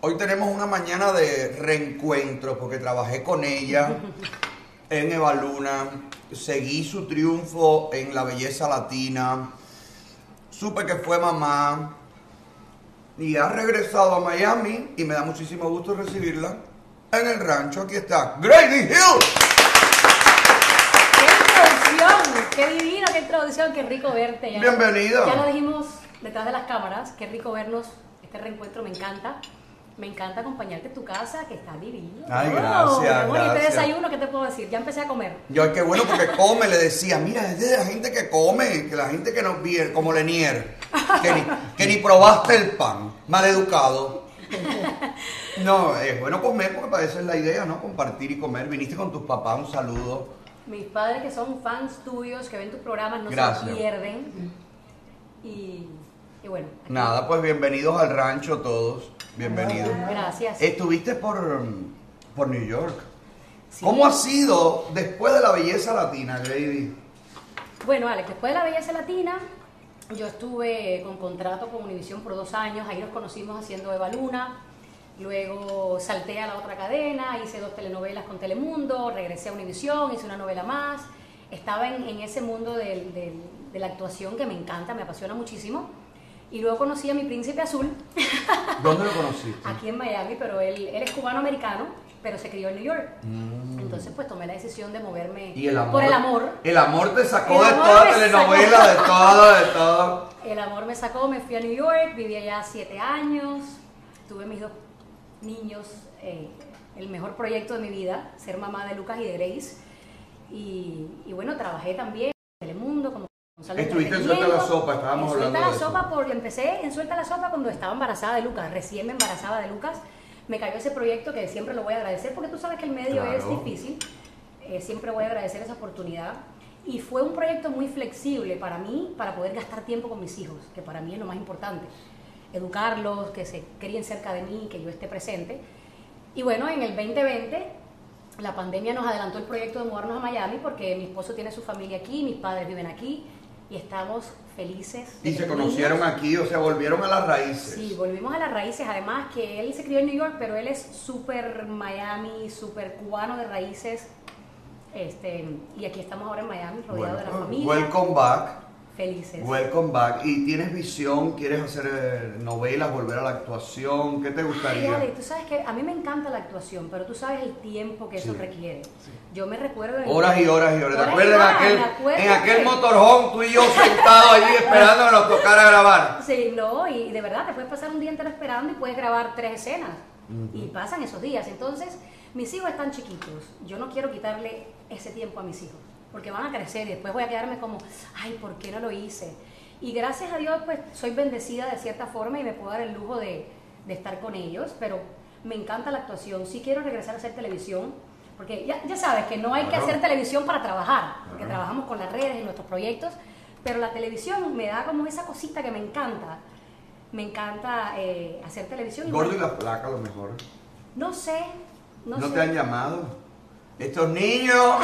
Hoy tenemos una mañana de reencuentro porque trabajé con ella en Evaluna, seguí su triunfo en la belleza latina, supe que fue mamá y ha regresado a Miami y me da muchísimo gusto recibirla en el rancho. Aquí está, Grady Hill. ¡Qué divino, qué introducción! ¡Qué rico verte! Ya, Bienvenido. Ya lo dijimos detrás de las cámaras, qué rico vernos, este reencuentro me encanta. Me encanta acompañarte en tu casa, que está divino. Ay, gracias, Bueno, gracias. y este desayuno, ¿qué te puedo decir? Ya empecé a comer. Yo, qué bueno porque come, le decía, mira, es de la gente que come, que la gente que nos viene, como Lenier, que ni probaste el pan, maleducado. No, es bueno comer porque para eso es la idea, ¿no? Compartir y comer. Viniste con tus papás, un saludo. Mis padres que son fans tuyos, que ven tus programas, no Gracias. se pierden. Y bueno. Aquí. Nada, pues bienvenidos al rancho todos. Bienvenidos. Gracias. Estuviste por New York. Sí. ¿Cómo ha sido después de la belleza latina, Grady? Bueno, Alex, después de la belleza latina, yo estuve con contrato con Univision por 2 años. Ahí nos conocimos haciendo Evaluna. Luego salté a la otra cadena, hice 2 telenovelas con Telemundo, regresé a Univision, hice una novela más. Estaba en ese mundo de la actuación que me encanta, me apasiona muchísimo. Y luego conocí a mi príncipe azul. ¿Dónde lo conociste? Aquí en Miami, pero él es cubano-americano, pero se crió en New York. Entonces pues tomé la decisión de moverme ¿Y el amor? por el amor. El amor te sacó El de amor toda me telenovela, sacó. de todo. El amor me sacó, me fui a New York, viví allá 7 años, tuve mis 2 niños, el mejor proyecto de mi vida, ser mamá de Lucas y de Grace. Y bueno, trabajé también en Telemundo como responsable de Estuviste en entretenimiento. Suelta la Sopa, estábamos En hablando Suelta de la eso. Sopa porque empecé en Suelta la Sopa cuando estaba embarazada de Lucas, recién me embarazaba de Lucas. Me cayó ese proyecto que siempre lo voy a agradecer porque tú sabes que el medio Claro. es difícil. Siempre voy a agradecer esa oportunidad. Y fue un proyecto muy flexible para mí, para poder gastar tiempo con mis hijos, que para mí es lo más importante. Educarlos, que se críen cerca de mí, que yo esté presente. Y bueno, en el 2020, la pandemia nos adelantó el proyecto de mudarnos a Miami porque mi esposo tiene su familia aquí, mis padres viven aquí y estamos felices. Y se desde conocieron niños. aquí, o sea, volvieron a las raíces. Sí, volvimos a las raíces, además que él se crió en New York, pero él es súper Miami, súper cubano de raíces, y aquí estamos ahora en Miami, rodeado de la familia, Welcome back. felices. Welcome back. ¿Y tienes visión? ¿Quieres hacer novelas, volver a la actuación? ¿Qué te Ay, gustaría? Ale, tú sabes que a mí me encanta la actuación, pero tú sabes el tiempo que eso Sí. requiere. Yo me recuerdo... Horas y horas y horas. ¿Te Horas y acuerdas horas, me en acuerdo aquel que- motorhome, tú y yo sentados allí esperando que nos tocara grabar? Sí, no, y de verdad te puedes pasar un día entero esperando y puedes grabar 3 escenas. Y pasan esos días. Entonces, mis hijos están chiquitos. Yo no quiero quitarle ese tiempo a mis hijos, porque van a crecer y después voy a quedarme como, ay, ¿por qué no lo hice? Y gracias a Dios, pues, soy bendecida de cierta forma y me puedo dar el lujo de estar con ellos, pero me encanta la actuación. Sí quiero regresar a hacer televisión, porque ya sabes que no hay que Claro. hacer televisión para trabajar, porque Claro. trabajamos con las redes en nuestros proyectos, pero la televisión me da como esa cosita que me encanta. Me encanta hacer televisión. Gordo y la placa, a lo mejor. No sé, no ¿No sé. te han llamado? Estos niños.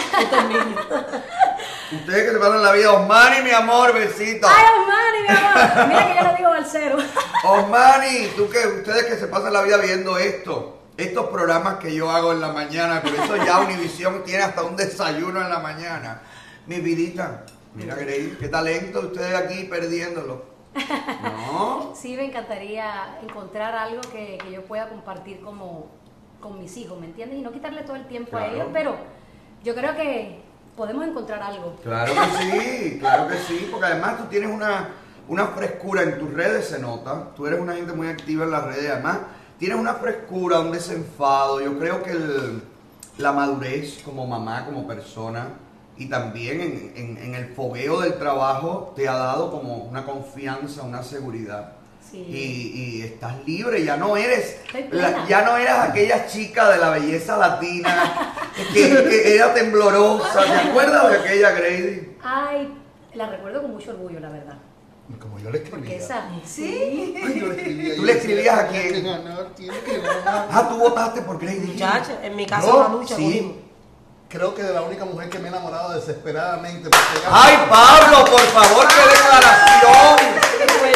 Ustedes que se pasan la vida. Osmani, mi amor, besito. ¡Ay, Osmani, mi amor! Mira que yo le digo Balcero. Osmani, ustedes que se pasan la vida viendo estos programas que yo hago en la mañana, por eso ya Univision tiene hasta un desayuno en la mañana. Mi vidita, mira Grey, qué talento ustedes aquí perdiéndolo. ¿No? Sí, me encantaría encontrar algo que yo pueda compartir con mis hijos, ¿me entiendes? Y no quitarle todo el tiempo a Claro. ellos, pero yo creo que podemos encontrar algo. Claro que sí, porque además tú tienes una frescura en tus redes, se nota. Tú eres una gente muy activa en las redes, además tienes una frescura, un desenfado. Yo creo que la madurez como mamá, como persona, y también en el fogueo del trabajo te ha dado como una confianza, una seguridad. Sí. Y estás libre, ya no eres Estoy plena. ya no eras aquella chica de la belleza latina que era temblorosa. ¿Te acuerdas de aquella Grady? Ay, la recuerdo con mucho orgullo, la verdad. Como yo le Porque escribía. esa... ¿Sí? Ay, yo le escribía. ¿Tú le escribías a quién? Tiene que ganar, tiene que ganar. Ah, tú votaste por Grady. Muchacha, en mi casa No, una lucha sí. cogimos. Creo que de la única mujer que me he enamorado desesperadamente. porque ella- ¡Ay, Pablo, por favor, qué declaración! Qué fuerte.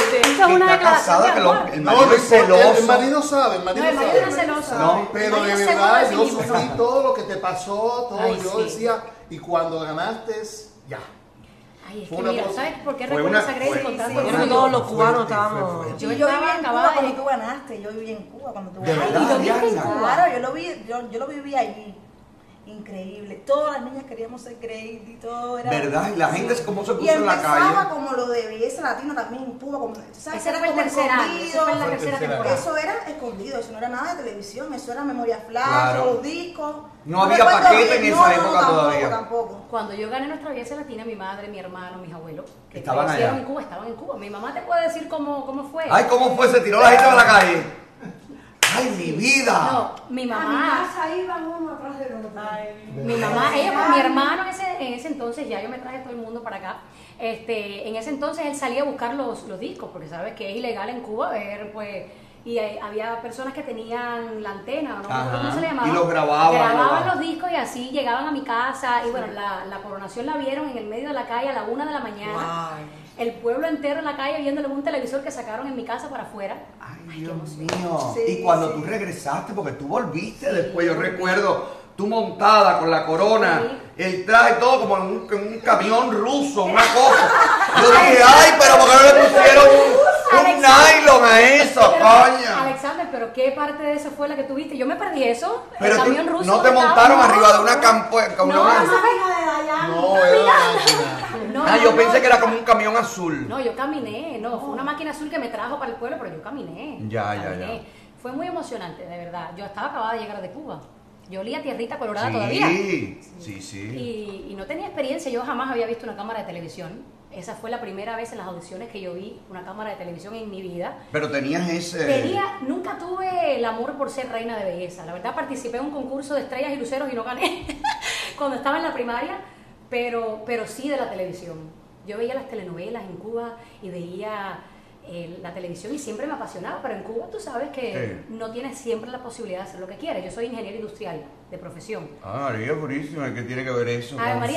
eso es una está declaración casada, de que amor. el marido es celoso. El marido sabe, el marido No, el marido sabe. no es celoso. No, Pero El de marido es seguro verdad, sí yo mismo, sufrí ¿no? todo lo que te pasó, todo. Ay, Yo sí. decía, y cuando ganaste, ya. Ay, es Fue que una mira, cosa- ¿sabes por qué fue recuerdo una- esa Gracie fue- con tanto fue Yo creo que orgullo? todos los cubanos Fuerte, estábamos. fue fuerte. Yo Yo viví estaba en Cuba acabada cuando de... tú ganaste, yo viví en Cuba cuando tú De ganaste. verdad, ¿y lo viste en Diana? Cuba? Claro, yo lo viví allí. Increíble. Todas las niñas queríamos ser Gracie y todo era. ¿Verdad? Y la gente, ¿cómo se Y puso en la empezaba calle? como lo de belleza latina también en Cuba. Como, ¿sabes? Ese Era fue el como tercer año, ese escondido. fue en la Fue el tercera tercer temporada. Eso era escondido, eso no era nada de televisión, eso era memoria flash, Claro. los discos. No había recuerdo paquete bien. en esa No, época tampoco, todavía. Tampoco. Cuando yo gané nuestra belleza latina, mi madre, mi hermano, mis abuelos, que Estaban fallecieron allá. en Cuba, estaban en Cuba. Mi mamá te puede decir cómo fue. Ay, ¿cómo fue? Se tiró la gente a la calle. Ay, mi vida. No, mi mamá, iban uno atrás del otro. mi mamá, ella con mi hermano en ese entonces, ya yo me traje todo el mundo para acá. En ese entonces él salía a buscar los discos, porque sabes que es ilegal en Cuba ver, pues, y había personas que tenían la antena, ¿no? Ajá. ¿Cómo se le llamaba? Y los grababan. Grababan los discos y así llegaban a mi casa. Y bueno, la coronación la vieron en el medio de la calle a la 1 de la mañana. El pueblo entero en la calle viéndole un televisor que sacaron en mi casa para afuera. Ay, qué Dios emoción. mío. Sí, Y cuando sí. tú regresaste, porque tú volviste después, yo recuerdo, tú montada con la corona, Sí. el traje todo como en un camión ruso, una cosa. Yo dije, ay, pero ¿por qué no le pusieron un nylon a eso, coño? Alexander, pero ¿qué parte de eso fue la que tuviste? Yo me perdí eso. Pero el tú camión ruso no te que estaba- montaron no, arriba de una campo, como No, una- eso No, era una máquina. No, Ah, no, yo no. pensé que era como un camión azul. No, yo caminé, no, fue una máquina azul que me trajo para el pueblo, pero yo caminé. Ya, ya, caminé. ya. Fue muy emocionante, de verdad. Yo estaba acabada de llegar de Cuba. Yo olía tierrita colorada Sí, todavía. sí. Y no tenía experiencia, yo jamás había visto una cámara de televisión. Esa fue la primera vez en las audiciones que yo vi una cámara de televisión en mi vida. Pero tenías ese... Nunca tuve el amor por ser reina de belleza. La verdad participé en un concurso de estrellas y luceros y no gané cuando estaba en la primaria, pero sí de la televisión. Yo veía las telenovelas en Cuba y veía la televisión y siempre me apasionaba, pero en Cuba tú sabes que Sí. no tienes siempre la posibilidad de hacer lo que quieres. Yo soy ingeniero industrial de profesión. Ah, María, buenísima, ¿qué tiene que ver eso? Ay, con- María,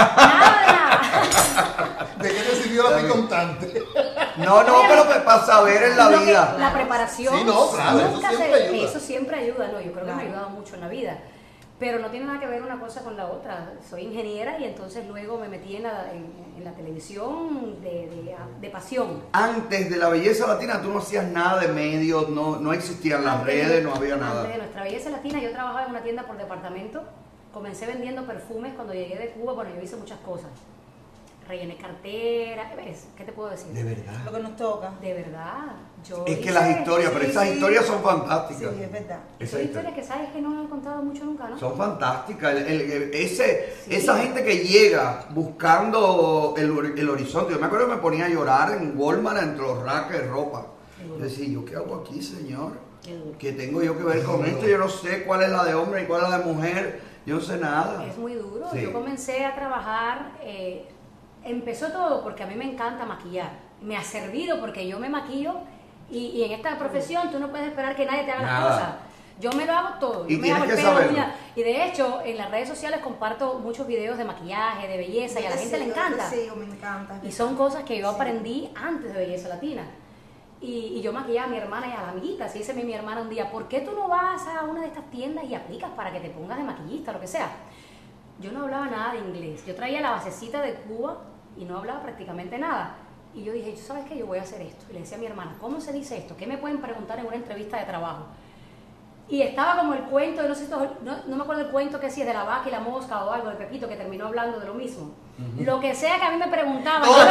nada. ¿De qué te sirvió la picantante? No, pero para saber en la Lo que- vida. La preparación. Sí, no, claro, eso nunca siempre ayuda. Eso siempre ayuda, no, yo creo que me ha Claro. ayudado mucho en la vida. Pero no tiene nada que ver una cosa con la otra. Soy ingeniera y entonces luego me metí en la televisión de pasión. Antes de la belleza latina tú no hacías nada de medios, no existían las redes, no había nada. Antes de nuestra belleza latina, yo trabajaba en una tienda por departamento. Comencé vendiendo perfumes cuando llegué de Cuba. Bueno, yo hice muchas cosas. Rellené cartera. ¿Ves? ¿Qué te puedo decir? De Lo verdad. que nos toca. De verdad. Yo Es que hice- las historias, pero sí, esas sí. historias son Sí, fantásticas. es verdad. Esas Son historias que sabes que no he contado mucho nunca, ¿no? son fantásticas. Sí. Esa gente que llega buscando el horizonte. Yo me acuerdo que me ponía a llorar en Walmart entre los racks de ropa. Yo decía, ¿yo qué hago aquí, señor? Qué duro. ¿Qué tengo yo que ver con esto? Yo no sé cuál es la de hombre y cuál es la de mujer. Yo no sé nada. Es muy duro. Sí. Yo comencé a trabajar, empezó todo porque a mí me encanta maquillar. Me ha servido porque yo me maquillo y en esta profesión tú no puedes esperar que nadie te haga Nada. las cosas. Yo me lo hago todo. Y Yo me tienes hago el que pelo, saberlo. uñas. Y de hecho, en las redes sociales comparto muchos videos de maquillaje, de belleza y a la gente le encanta. Sí, me encanta. Y son cosas que yo Sí. aprendí antes de Belleza Latina. Y yo maquillaba a mi hermana y a la amiguita. Así dice mi hermana un día, ¿por qué tú no vas a una de estas tiendas y aplicas para que te pongas de maquillista, lo que sea? Yo no hablaba nada de inglés. Yo traía la basecita de Cuba y no hablaba prácticamente nada. Y yo dije, ¿sabes qué? Yo voy a hacer esto. Y le decía a mi hermana, ¿cómo se dice esto? ¿Qué me pueden preguntar en una entrevista de trabajo? Y estaba como el cuento, no sé, no me acuerdo el cuento que si es de la vaca y la mosca o algo de Pepito, que terminó hablando de lo mismo. Lo que sea que a mí me preguntaban, yo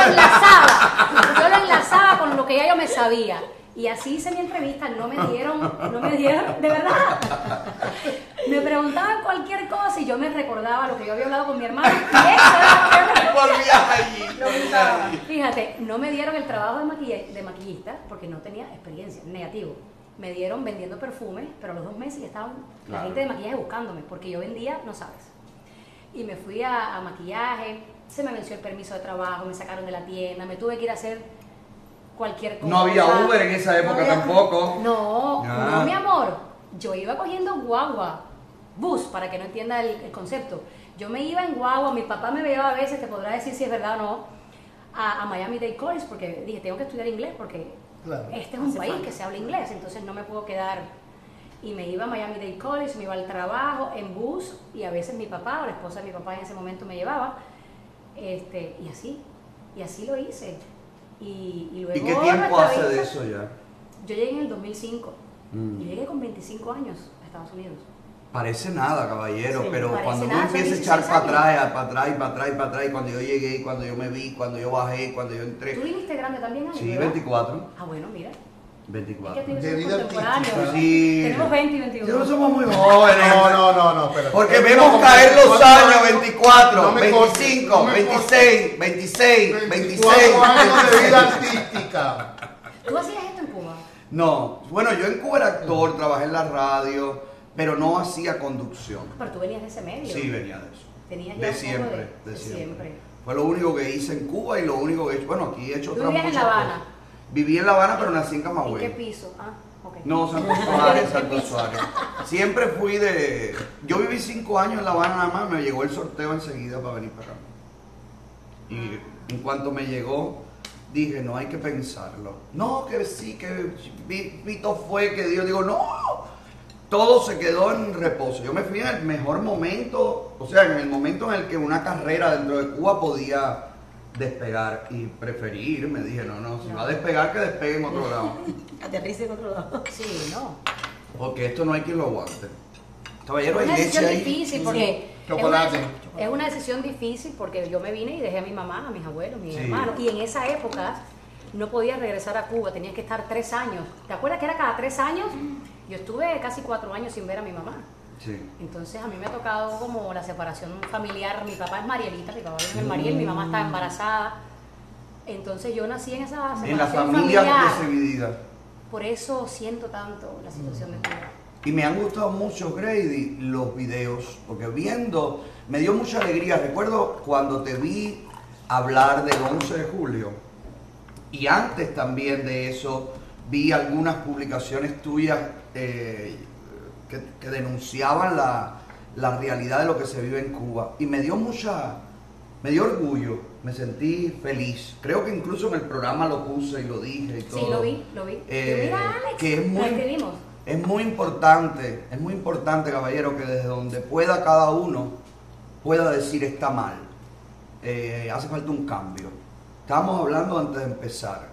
lo enlazaba con lo que ya yo me sabía. Y así hice mi entrevista, no me dieron, de verdad. Me preguntaban cualquier cosa y yo me recordaba lo que yo había hablado con mi hermano. Y eso era Volvías allí. volvías allí. Fíjate, no me dieron el trabajo de maquillista porque no tenía experiencia, negativo. Me dieron vendiendo perfumes, pero a los 2 meses ya estaban la Claro. gente de maquillaje buscándome, porque yo vendía, no sabes. Y me fui a maquillaje, se me venció el permiso de trabajo, me sacaron de la tienda, me tuve que ir a hacer cualquier cosa. No había Uber en esa época había- tampoco. No, Ah. no, mi amor. Yo iba cogiendo guagua, bus, para que no entienda el concepto. Yo me iba en guagua, mi papá me veía a veces, te podrá decir si es verdad o no, a Miami Dade College, porque dije, tengo que estudiar inglés, porque Claro. este es un Hace país falta. que se habla inglés, entonces no me puedo quedar. Y me iba a Miami-Dade College, me iba al trabajo en bus, y a veces mi papá o la esposa de mi papá en ese momento me llevaba, y así lo hice. Y luego ¿Y qué tiempo nuestra hace de vida- eso ya? Yo llegué en el 2005, Mm. yo llegué con 25 años a Estados Unidos. Parece nada, caballero, Sí, pero parece cuando uno nada, empieza a son echar 16 para atrás, para atrás, para atrás, para atrás, y cuando yo llegué, cuando yo me vi, cuando yo bajé, cuando yo ¿Tú entré. viniste grande también, Ani, Sí, verdad? 24. Ah, bueno, mira. 24. Es que De tienes vida contemporáneos. artística. Sí. Tenemos 20 y Ya no 21. somos muy jóvenes. No, espérate. Porque No, vemos no, caer no, los no, años, no, 24, no me 25, cortes, no me 26, 26, 26. 24 años de vida artística. ¿Tú hacías esto en Cuba? No, bueno, yo en Cuba era actor, trabajé en la radio, pero no hacía conducción. Pero tú venías de ese medio. Sí, venía de eso. Tenías ya De un poco siempre, de de siempre. siempre. Fue lo único que hice en Cuba y lo único que he hecho. Bueno, aquí he hecho ¿Tú otras vivías en muchas La Habana? cosas. Viví en La Habana, pero nací en ¿En qué Camagüey. piso? Ah, ok. No, Santo Suárez, Santo Suárez. Siempre fui de... Yo viví 5 años en La Habana nada más, me llegó el sorteo enseguida para venir para acá. Y en cuanto me llegó, dije, no hay que pensarlo. No, que sí, que Vito fue, que Dios, digo, no. Todo se quedó en reposo. Yo me fui en el mejor momento, o sea, en el momento en el que una carrera dentro de Cuba podía despegar. Y preferí ir, me dije, no, si va a despegar, que despegue en otro lado. Aterriza en otro lado. Sí, no. Porque esto no hay quien lo aguante. Caballero, Es hay una leche decisión ahí. difícil porque Chocolate. es una decisión difícil porque yo me vine y dejé a mi mamá, a mis abuelos, mis Sí. hermanos, y en esa época no podía regresar a Cuba, tenía que estar 3 años. ¿Te acuerdas que era cada 3 años? Yo estuve casi 4 años sin ver a mi mamá. Sí. Entonces a mí me ha tocado como la separación familiar. Mi papá es Marielita, mi papá vive en Mariel, mi mamá estaba embarazada. Entonces yo nací en esa separación En la familia familiar. dividida. Por eso siento tanto la situación de Cuba. Y me han gustado mucho, Grady, los videos, porque viendo, me dio mucha alegría. Recuerdo cuando te vi hablar del 11 de julio, y antes también de eso, vi algunas publicaciones tuyas que denunciaban la realidad de lo que se vive en Cuba. Y me dio orgullo, me sentí feliz. Creo que incluso en el programa lo puse y lo dije y todo. Sí, lo vi. Mira, Alex, que es lo muy, escribimos. es muy importante, caballero, que desde donde pueda cada uno pueda decir está mal. Hace falta un cambio. Estábamos hablando antes de empezar.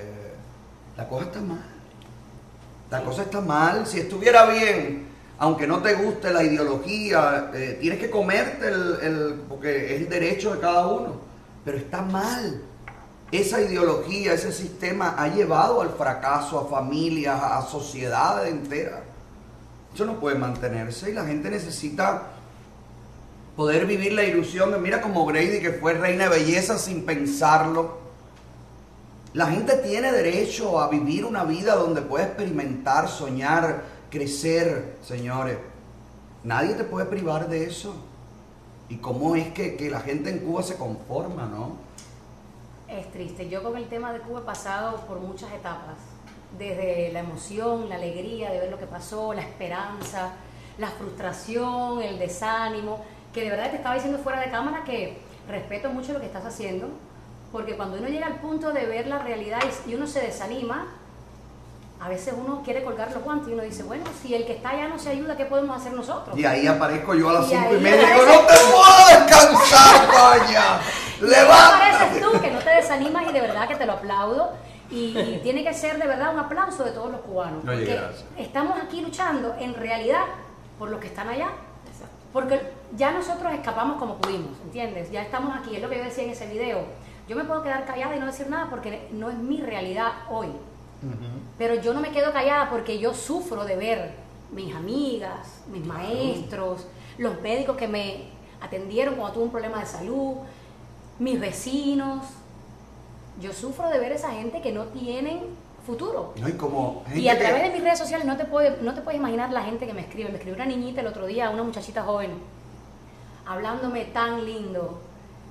La cosa está mal. La cosa está mal. Si estuviera bien, aunque no te guste la ideología, tienes que comerte porque es el derecho de cada uno. Pero está mal. Esa ideología, ese sistema ha llevado al fracaso a familias, a sociedades enteras. Eso no puede mantenerse y la gente necesita poder vivir la ilusión de, mira como Grady, que fue reina de belleza sin pensarlo. La gente tiene derecho a vivir una vida donde puede experimentar, soñar, crecer, señores. Nadie te puede privar de eso. ¿Y cómo es que la gente en Cuba se conforma, no? Es triste. Yo con el tema de Cuba he pasado por muchas etapas. Desde la emoción, la alegría de ver lo que pasó, la esperanza, la frustración, el desánimo. Que de verdad te estaba diciendo fuera de cámara que respeto mucho lo que estás haciendo. Porque cuando uno llega al punto de ver la realidad y uno se desanima, a veces uno quiere colgar los guantes y uno dice, bueno, si el que está allá no se ayuda, ¿qué podemos hacer nosotros? Y ahí aparezco yo a las Y 5:30 ahí y digo, aparece- no te puedo descansar, coña. Y Levántate. apareces tú, que no te desanimas y de verdad que te lo aplaudo. Y tiene que ser de verdad un aplauso de todos los cubanos. Oye, porque gracias. estamos aquí luchando en realidad por los que están allá. Porque ya nosotros escapamos como pudimos, ¿entiendes? Ya estamos aquí, es lo que yo decía en ese video. Yo me puedo quedar callada y no decir nada porque no es mi realidad hoy. Pero yo no me quedo callada porque yo sufro de ver mis amigas, mis maestros, los médicos que me atendieron cuando tuve un problema de salud, mis vecinos. Yo sufro de ver esa gente que no tienen futuro. No, y como gente Y a que- través de mis redes sociales no te puedes imaginar la gente que me escribe. Me escribió una niñita el otro día, una muchachita joven, hablándome tan lindo.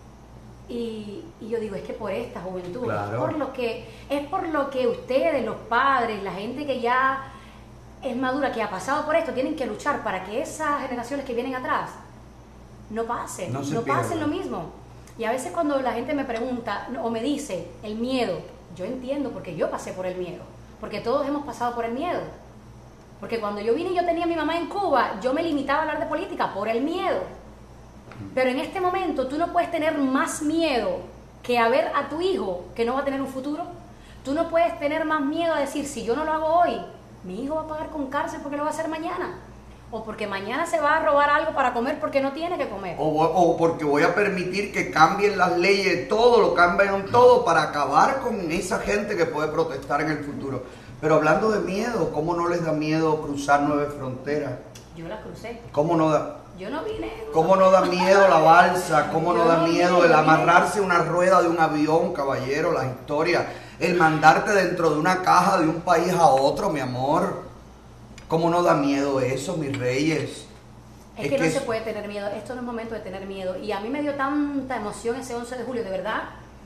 Y yo digo, es que por esta juventud, Claro. es por lo que ustedes, los padres, la gente que ya es madura, que ha pasado por esto, tienen que luchar para que esas generaciones que vienen atrás no pasen, No se no pasen pierdan. lo mismo. Y a veces cuando la gente me pregunta o me dice el miedo, yo entiendo porque yo pasé por el miedo, porque todos hemos pasado por el miedo. Porque cuando yo vine y yo tenía a mi mamá en Cuba, yo me limitaba a hablar de política por el miedo. Pero en este momento tú no puedes tener más miedo que a ver a tu hijo que no va a tener un futuro. Tú no puedes tener más miedo a decir, si yo no lo hago hoy, mi hijo va a pagar con cárcel porque lo va a hacer mañana. O porque mañana se va a robar algo para comer porque no tiene que comer. O porque voy a permitir que cambien las leyes, todo, lo cambian todo para acabar con esa gente que puede protestar en el futuro. Pero hablando de miedo, ¿cómo no les da miedo cruzar 9 fronteras? Yo las crucé. ¿Cómo no da? Yo no vine. ¿Cómo no da miedo la balsa? ¿Cómo no Yo da no miedo vine, el yo amarrarse a una rueda de un avión, caballero, las historias? El mandarte dentro de una caja de un país a otro, mi amor. ¿Cómo no da miedo eso, mis reyes? Es que no se puede tener miedo. Esto no es momento de tener miedo. Y a mí me dio tanta emoción ese 11 de julio, de verdad.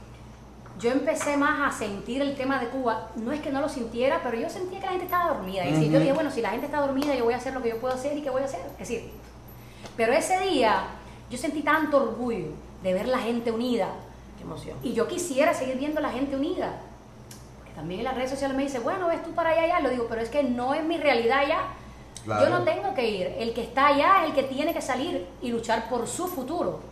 Yo empecé más a sentir el tema de Cuba. No es que no lo sintiera, pero yo sentía que la gente estaba dormida. Es decir, yo dije, bueno, si la gente está dormida, yo voy a hacer lo que yo puedo hacer y qué voy a hacer. Es decir, pero ese día yo sentí tanto orgullo de ver la gente unida. Qué emoción. Y yo quisiera seguir viendo la gente unida. Porque también en las redes sociales me dicen, bueno, ves tú para allá, lo digo, pero es que no es mi realidad allá. Claro. Yo no tengo que ir. El que está allá es el que tiene que salir y luchar por su futuro.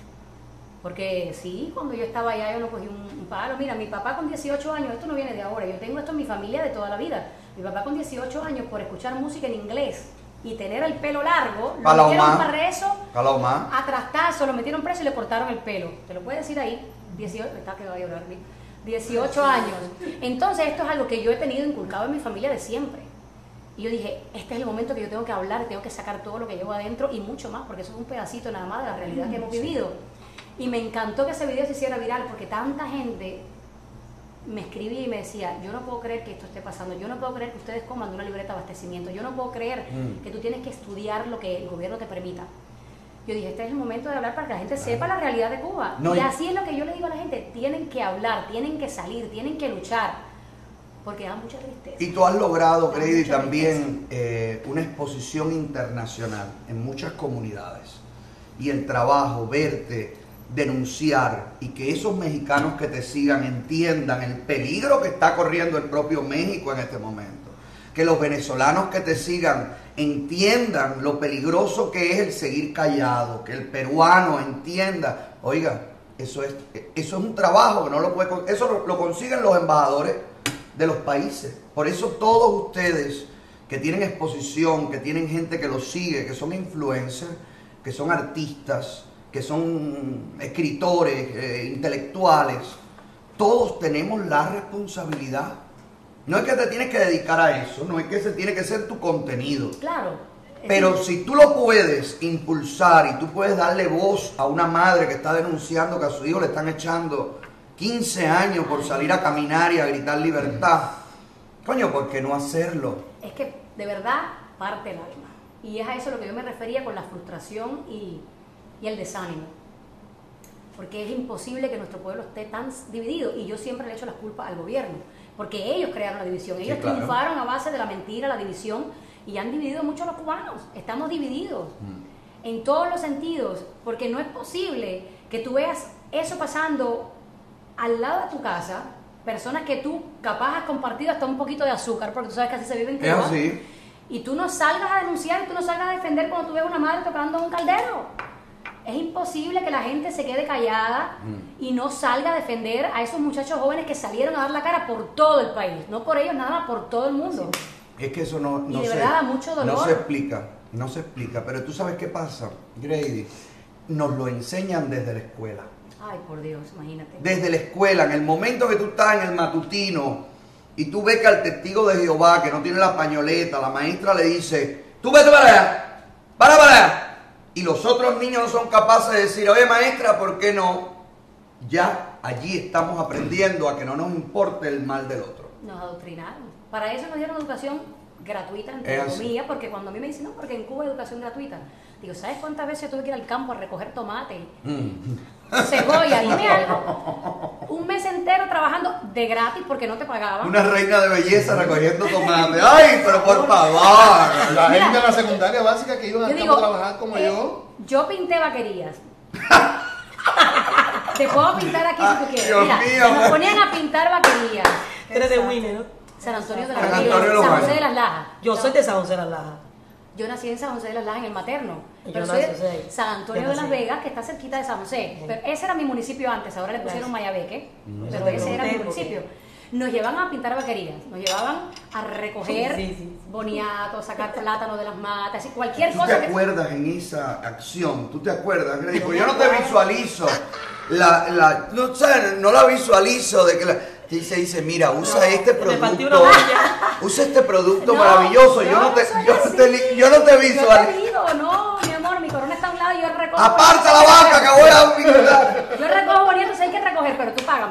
Porque sí, cuando yo estaba allá yo no cogí un palo. Mira, mi papá con 18 años, esto no viene de ahora, yo tengo esto en mi familia de toda la vida. Mi papá con 18 años por escuchar música en inglés y tener el pelo largo, lo metieron preso, a trastazo, lo metieron preso y le cortaron el pelo. Te lo puedes decir ahí, 18, está que va a llorar, 18 años. Entonces esto es algo que yo he tenido inculcado en mi familia de siempre. Y yo dije, este es el momento que yo tengo que hablar, tengo que sacar todo lo que llevo adentro y mucho más, porque eso es un pedacito nada más de la realidad que hemos vivido. Y me encantó que ese video se hiciera viral porque tanta gente me escribía y me decía, yo no puedo creer que esto esté pasando, yo no puedo creer que ustedes coman de una libreta de abastecimiento, yo no puedo creer que tú tienes que estudiar lo que el gobierno te permita. Yo dije, este es el momento de hablar para que la gente sepa la realidad de Cuba. Y así es lo que yo le digo a la gente, tienen que hablar, tienen que salir, tienen que luchar, porque da mucha tristeza. Y tú has logrado, Grady, también una exposición internacional en muchas comunidades. Y el trabajo, verte, denunciar y que esos mexicanos que te sigan entiendan el peligro que está corriendo el propio México en este momento. Que los venezolanos que te sigan entiendan lo peligroso que es el seguir callado, que el peruano entienda, oiga, eso es un trabajo que no lo puede, eso lo consiguen los embajadores de los países. Por eso todos ustedes que tienen exposición, que tienen gente que los sigue, que son influencers, que son artistas, que son escritores, intelectuales, todos tenemos la responsabilidad. No es que te tienes que dedicar a eso, no es que ese tiene que ser tu contenido. Claro. Pero si tú lo puedes impulsar y tú puedes darle voz a una madre que está denunciando que a su hijo le están echando 15 años por salir a caminar y a gritar libertad, coño, ¿por qué no hacerlo? Es que de verdad parte el alma. Y es a eso lo que yo me refería con la frustración y el desánimo. Porque es imposible que nuestro pueblo esté tan dividido. Y yo siempre le echo las culpas al gobierno. Porque ellos crearon la división. Ellos triunfaron a base de la mentira, la división. Y han dividido mucho a los cubanos. Estamos divididos. En todos los sentidos. Porque no es posible que tú veas eso pasando al lado de tu casa. Personas que tú capaz has compartido hasta un poquito de azúcar. Porque tú sabes que así se vive en Cuba. Es así. Y tú no salgas a denunciar, y tú no salgas a defender cuando tú ves a una madre tocando un caldero. Es imposible que la gente se quede callada y no salga a defender a esos muchachos jóvenes que salieron a dar la cara por todo el país, no por ellos nada más, por todo el mundo. Es que eso no y de verdad da mucho dolor. No se explica, pero tú sabes qué pasa, Grady, nos lo enseñan desde la escuela. Ay, por Dios, imagínate. Desde la escuela, en el momento que tú estás en el matutino y tú ves que al testigo de Jehová que no tiene la pañoleta, la maestra le dice, tú vete para allá, para allá. Y los otros niños no son capaces de decir, oye maestra, ¿por qué no? Ya allí estamos aprendiendo a que no nos importe el mal del otro. Nos adoctrinaron. Para eso nos dieron educación gratuita, entre comillas, porque cuando a mí me dicen, no, porque en Cuba hay educación gratuita. Digo, ¿sabes cuántas veces yo tuve que ir al campo a recoger tomate? Cebolla, dime algo. Un mes entero trabajando de gratis porque no te pagaban. Una reina de belleza recogiendo tomate. ¡Ay, pero por favor! La gente de la secundaria básica que iban al campo a trabajar como yo. Yo pinté vaquerías. Te puedo pintar aquí si tú quieres. Dios Mira, mío, nos man. ponían a pintar vaquerías. Eres de Winnie, ¿no? San Antonio de San las Antonio de los San José Baños. de las Lajas. Yo soy de San José de las Lajas. Yo nací en San José de las Lajas, en el materno. Yo Pero nací, soy o sea, de San Antonio yo de las nací. Vegas, que está cerquita de San José. Pero ese era mi municipio antes, ahora le pusieron Mayabeque. Pero te ese era mi pregunté, municipio. Nos llevaban a pintar vaquerías, nos llevaban a recoger Sí. boniatos, sacar plátanos de las matas, así, cualquier ¿Tú cosa te que... acuerdas en esa acción? ¿Tú te acuerdas, Grey? Porque yo no te visualizo. No la visualizo de que que se dice, mira, usa este me partí una producto. valla. Usa este producto No, maravilloso. Yo no, no te soy yo así. no te Yo te visualizo. digo, no, mi amor, mi corona está a un lado y yo recojo... Aparta la vaca que voy a pintar. Yo recojo boniatos, hay que recoger, pero tú págame.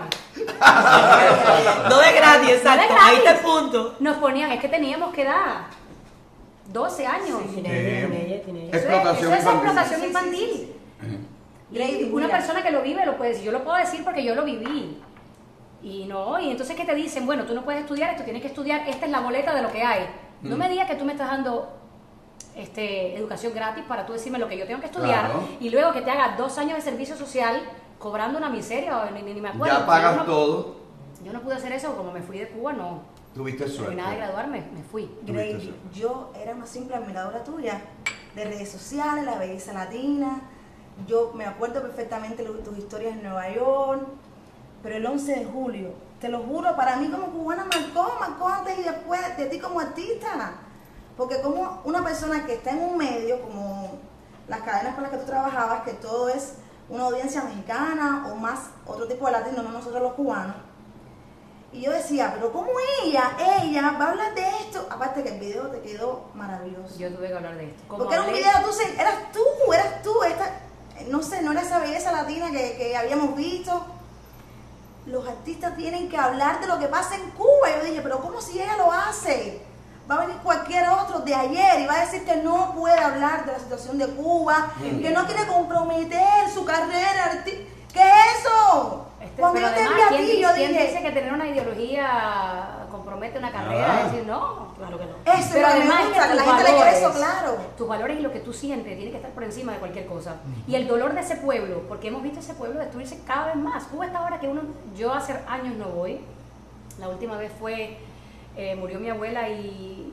No de gratis, exacto. No de Ahí gratis. te punto. Nos ponían, es que teníamos que dar 12 años. Tiene. Explotación Eso es infantil. explotación infantil. Grady, Una mira. persona que lo vive lo puede decir. Yo lo puedo decir porque yo lo viví. Y no, y entonces ¿qué te dicen? Bueno, tú no puedes estudiar esto, tienes que estudiar, esta es la boleta de lo que hay. No me digas que tú me estás dando educación gratis para tú decirme lo que yo tengo que estudiar Claro. y luego que te haga 2 años de servicio social cobrando una miseria, o ni me acuerdo. Ya pagas Yo no- todo. Yo no pude hacer eso, como me fui de Cuba, no. Tuviste suerte. Terminada de graduarme, me fui. Grady, yo era una simple admiradora tuya de redes sociales, la belleza latina. Yo me acuerdo perfectamente de tus historias en Nueva York, pero el 11 de julio, te lo juro, para mí como cubana marcó antes y después de ti como artista. Porque como una persona que está en un medio, como las cadenas con las que tú trabajabas, que todo es una audiencia mexicana o más otro tipo de latino, no nosotros los cubanos. Y yo decía, pero ¿cómo ella va a hablar de esto? Aparte que el video te quedó maravilloso. Yo tuve que hablar de esto. Como Porque era un hablé- video, eras tú, no sé, no era esa belleza latina que habíamos visto. Los artistas tienen que hablar de lo que pasa en Cuba. Y yo dije, pero ¿cómo si ella lo hace? Va a venir cualquier otro de ayer y va a decir que no puede hablar de la situación de Cuba, que no quiere comprometer su carrera artística. ¿Qué es eso? Cuando pero yo te vi además, a ti, yo ¿quién dije, dice que tener una ideología compromete una carrera? Ah. Es decir, no, claro que no. eso es Pero lo que me además es gusta, que que la tus gente le quiere eso valores, claro. tus valores y lo que tú sientes tiene que estar por encima de cualquier cosa. Y el dolor de ese pueblo, porque hemos visto ese pueblo destruirse cada vez más. Cuba está ahora que yo hace años no voy. La última vez fue, murió mi abuela y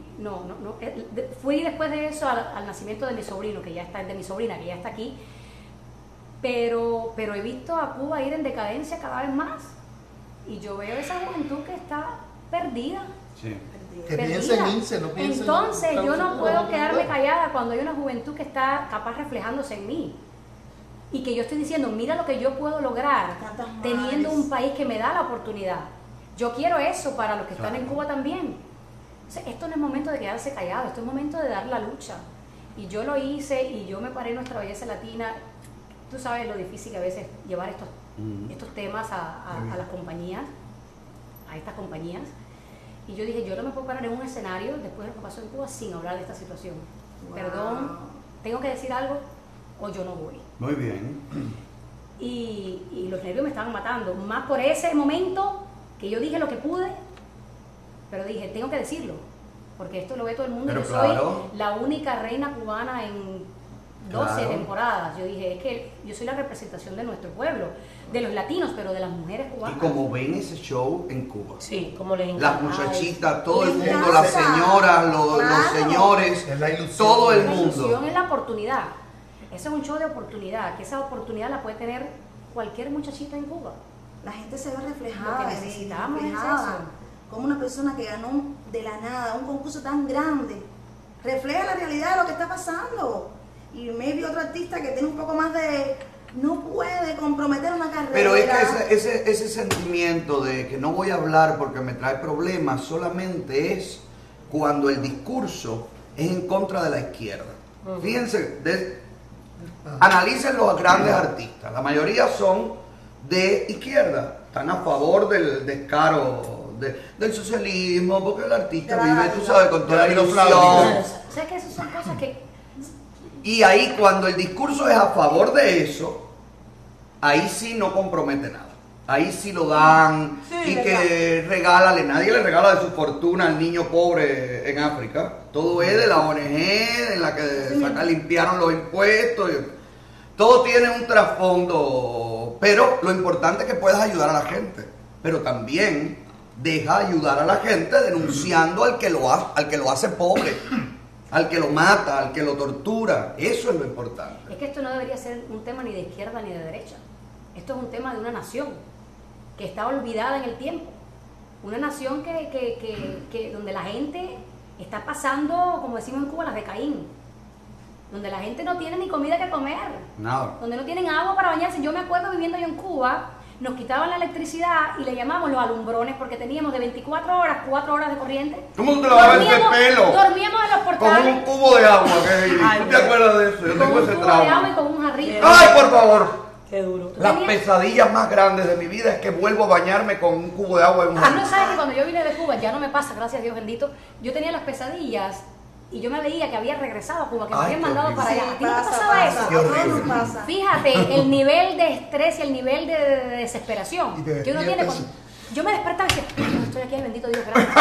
fui después de eso al nacimiento de mi sobrino, de mi sobrina, que ya está aquí. Pero he visto a Cuba ir en decadencia cada vez más. Y yo veo esa juventud que está perdida. Sí. Que perdida. piensa en irse, no piensa en Entonces yo no buscar puedo otra quedarme oportunidad. callada cuando hay una juventud que está capaz reflejándose en mí. Y que yo estoy diciendo, mira lo que yo puedo lograr Tantas madres. teniendo un país que me da la oportunidad. Yo quiero eso para los que están en Cuba también. O sea, esto no es momento de quedarse callado, esto es momento de dar la lucha. Y yo lo hice y yo me paré en Nuestra Belleza Latina. Tú sabes lo difícil que a veces llevar estos temas a las compañías, a estas compañías. Y yo dije, yo no me puedo parar en un escenario después de lo que pasó en Cuba sin hablar de esta situación. Wow. Perdón, tengo que decir algo o yo no voy. Muy bien. Y los nervios me estaban matando, más por ese momento que yo dije lo que pude, pero dije, tengo que decirlo, porque esto lo ve todo el mundo. Pero Yo claro. soy la única reina cubana en 12 Claro. temporadas. Yo dije, es que yo soy la representación de nuestro pueblo, de los latinos, pero de las mujeres Y cubanas. como ven ese show en Cuba. Sí, como les encanta. Las muchachitas, todo el Les mundo, las encanta. señoras, los Claro. señores, Es la ilusión. todo el La ilusión mundo. es la oportunidad. Eso es un show de oportunidad, que esa oportunidad la puede tener cualquier muchachita en Cuba. La gente se ve reflejada, Lo que necesitamos es reflejada, eso. como una persona que ganó de la nada un concurso tan grande. Refleja la realidad de lo que está pasando. Y maybe otro artista que tiene un poco más de... no puede comprometer una carrera. Pero es que ese sentimiento de que no voy a hablar porque me trae problemas solamente es cuando el discurso es en contra de la izquierda. Fíjense, analicen los grandes artistas. La mayoría son de izquierda. Están a favor del descaro, del socialismo, porque el artista De la vive, tú sabes, con toda la de los ilusión. fábricas. O sea que esas son cosas que... Y ahí cuando el discurso es a favor de eso, ahí sí no compromete nada. Ahí sí lo dan Sí, y le que regálale, nadie le regala de su fortuna al niño pobre en África. Todo es de la ONG, en la que limpiaron los impuestos. Todo tiene un trasfondo, pero lo importante es que puedas ayudar a la gente. Pero también deja ayudar a la gente denunciando al que lo hace pobre, al que lo mata, al que lo tortura. Eso es lo importante. Es que esto no debería ser un tema ni de izquierda ni de derecha. Esto es un tema de una nación que está olvidada en el tiempo. Una nación que donde la gente está pasando, como decimos en Cuba, las de Caín. Donde la gente no tiene ni comida que comer. Nada. Donde no tienen agua para bañarse. Yo me acuerdo viviendo yo en Cuba, nos quitaban la electricidad y le llamamos los alumbrones porque teníamos de 24 horas, 4 horas de corriente. ¿Cómo tú te lavabas ese Dormíamos- pelo? Dormíamos en los Con portales. un cubo de agua. Ay, ¿Tú te acuerdas de eso? Yo Con tengo un ese cubo de agua y trauma. con un jarrito. ¡Ay, por favor! Qué duro. Las tenías- pesadillas más grandes de mi vida es que vuelvo a bañarme con un cubo de agua y un Ah, jarrón. no sabes que cuando yo vine de Cuba, ya no me pasa, gracias a Dios bendito, yo tenía las pesadillas y yo me veía que había regresado a Cuba, que me Ay, habían qué mandado horrible. para allá. ¿A ti no te pasaba pasa. eso? Qué A todos horrible. nos pasa. Fíjate, el nivel de estrés y el nivel de desesperación Y te que uno tiene despiertas. Yo me despertaba y decía, "No, estoy aquí, bendito Dios, gracias".